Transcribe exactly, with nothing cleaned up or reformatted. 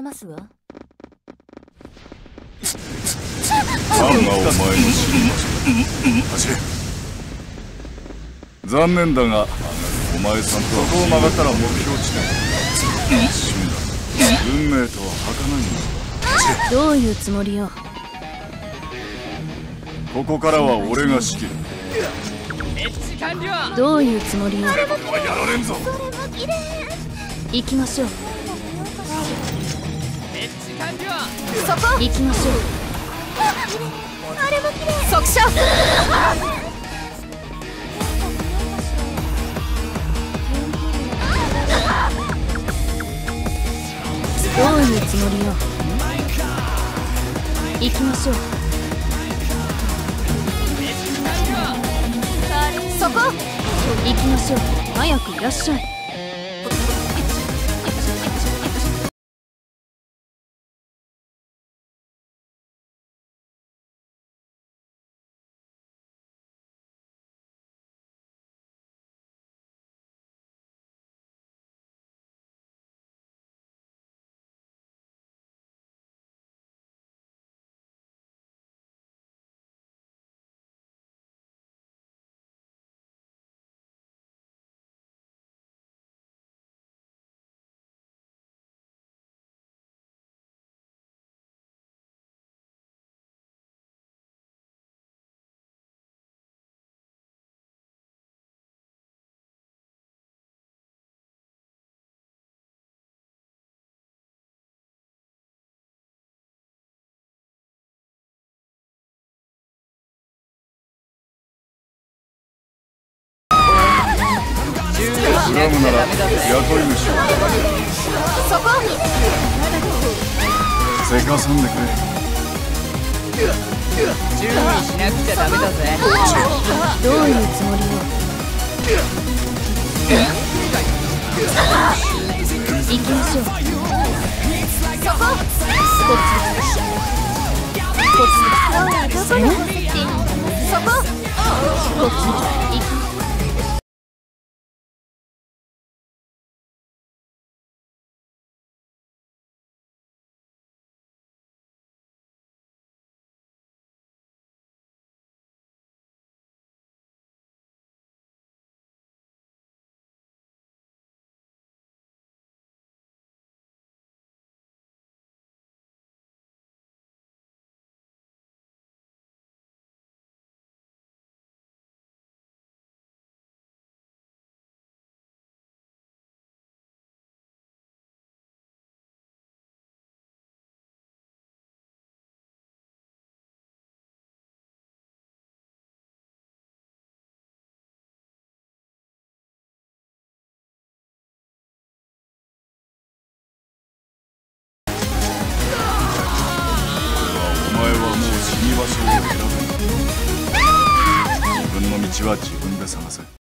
ますわ。 ファンがお前の死に場所。走れ。残念だがお前さんとはこう曲がったら目標地点。一瞬だ。運命とは儚いんだ。 どういうつもりよ。 ここからは俺が仕切る。 どういうつもりよ。 やられんぞ。 行きましょう。そこ行きましょう。あれも綺麗。速射。どういうつもりよ。行きましょう。そこ行きましょう。早くいらっしゃい。 恨むなら雇い主を。 そこせかさんでくれ。 注意しなくちゃダメだぜ。 どういうつもりよ。行きましょう。そここっちこっちどこに走っていいの。そここっち行き。 自分の道は自分で探せ。